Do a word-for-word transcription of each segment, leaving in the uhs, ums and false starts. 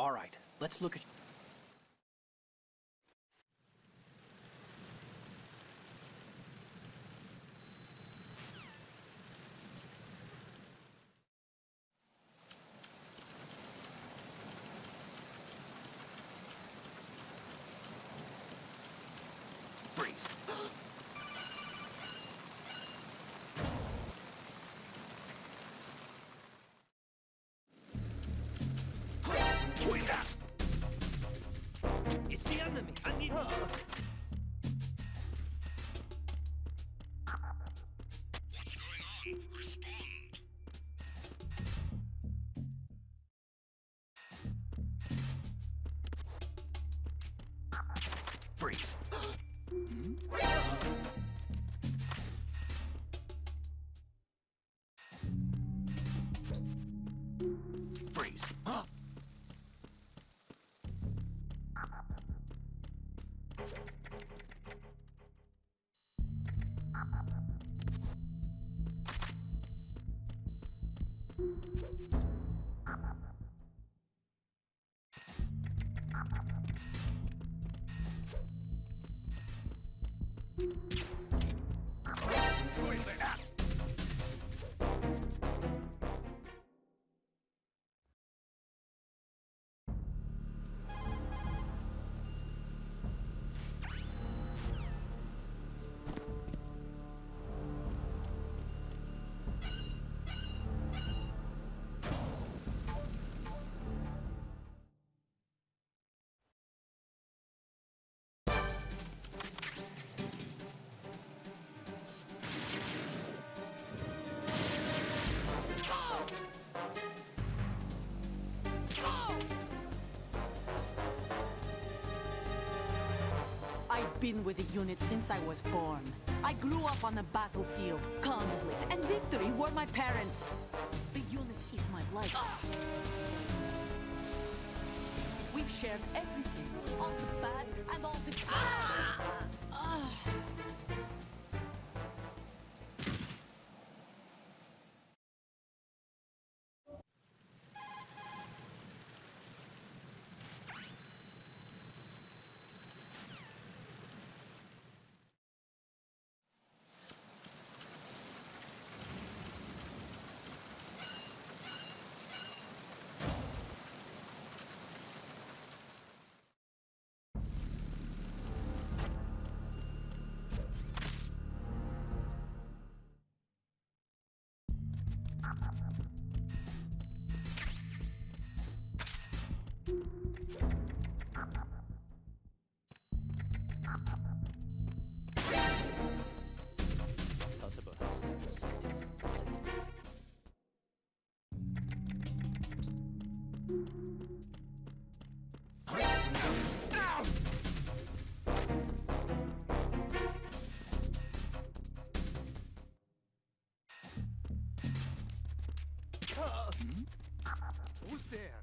All right, let's look at... Freeze. It's the enemy. I need help. What's going on? Respond. Freeze. Freeze. Huh? I've been with the unit since I was born. I grew up on the battlefield. Conflict and victory were my parents. The unit is my life. We've shared everything, all the bad and all the good. Ah! Who's there?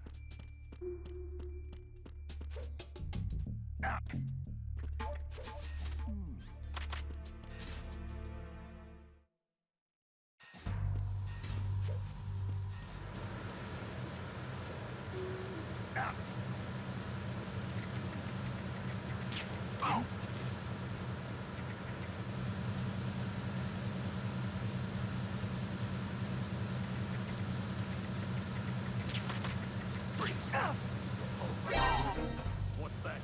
What's that?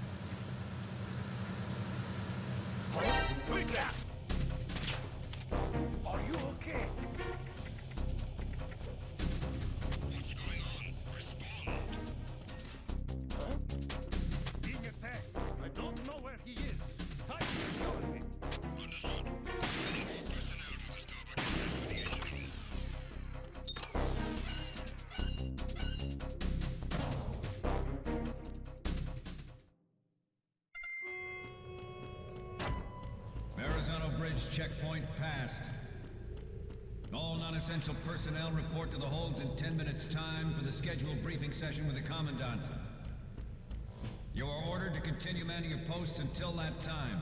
Who's that? Are you okay? What's going on? Respond. Huh? Being attacked. I don't know where he is. Time to secure him. Understood. Sending more personnel to disturb activities with the enemy. Verrazano Bridge checkpoint passed. All non-essential personnel report to the holds in ten minutes' time for the scheduled briefing session with the Commandant. You are ordered to continue manning your posts until that time.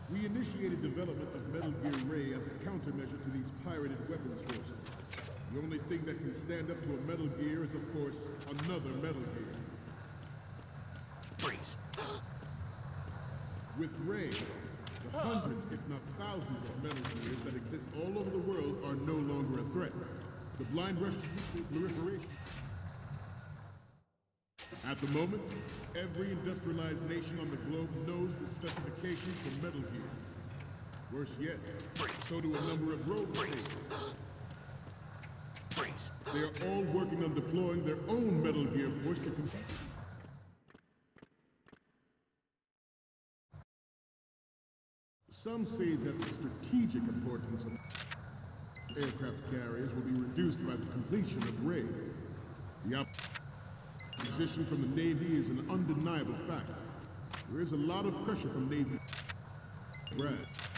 We initiated development of Metal Gear Ray as a countermeasure to these pirated weapons forces. The only thing that can stand up to a Metal Gear is, of course, another Metal Gear. Freeze. With Ray, the hundreds, if not thousands, of Metal Gears that exist all over the world are no longer a threat. The blind rush to nuclear proliferation. At the moment, every industrialized nation on the globe knows the specifications for Metal Gear. Worse yet, so do a number of rogue states. Freeze. They are all working on deploying their own Metal Gear force to compete. Some say that the strategic importance of aircraft carriers will be reduced by the completion of Ray. The opposition from the Navy is an undeniable fact. There is a lot of pressure from Navy brass.